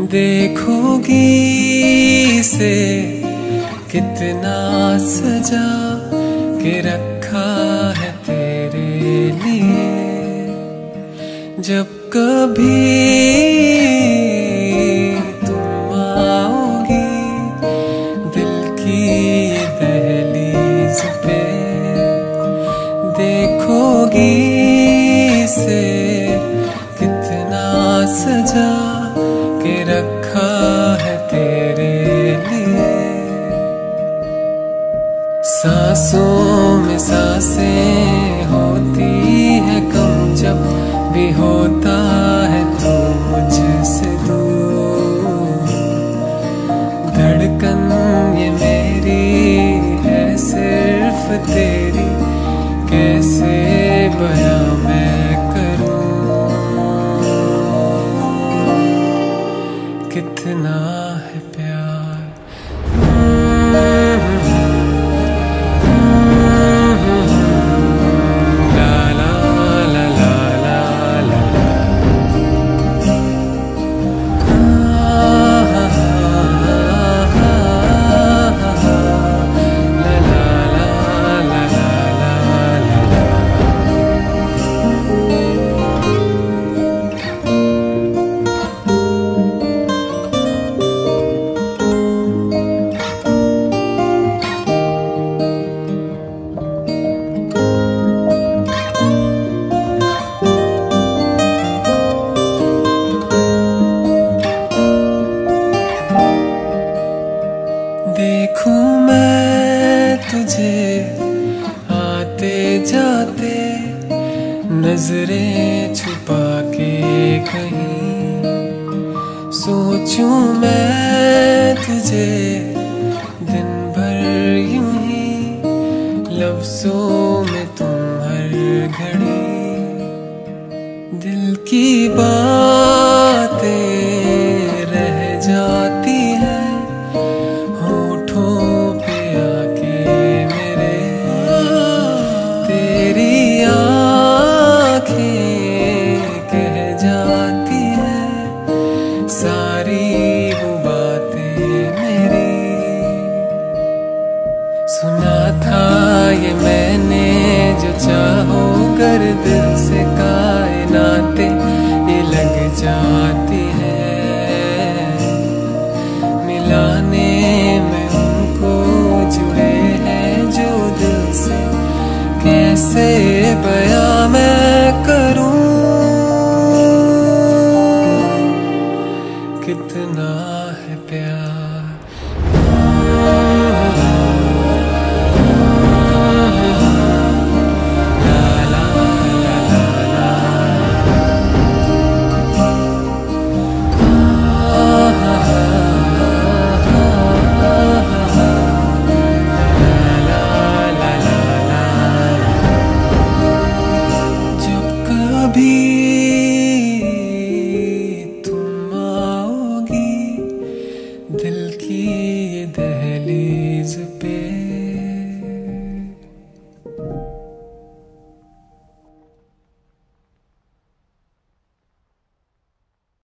देखोगी से कितना सजा के रखा है तेरे लिए। जब कभी तुम आओगी दिल की दहलीज पे, देखोगी से कितना सजा के रखा है तेरे लिए। सांसों में सांसें होती है कम जब भी होता है तू मुझसे दूर। धड़कन ये मेरी है सिर्फ तेरी, कैसे बयां मैं करूं कितना है प्यार। देखूं मैं तुझे आते जाते, नजरें छुपा के कहीं। सोचूं मैं तुझे दिन भर यूं ही, लफ्जों में तुम हर घड़ी। दिल की बातें रह जाती हैं सारी वो बातें मेरी। सुना था ये मैंने जो चाहो कर दिल से कायनातें ये लग जाती है। मिलाने में उनको जुड़े हैं जो दिल से, कैसे बयां मैं करूं कितना है प्यार। ला ला ला ला ला, जब कभी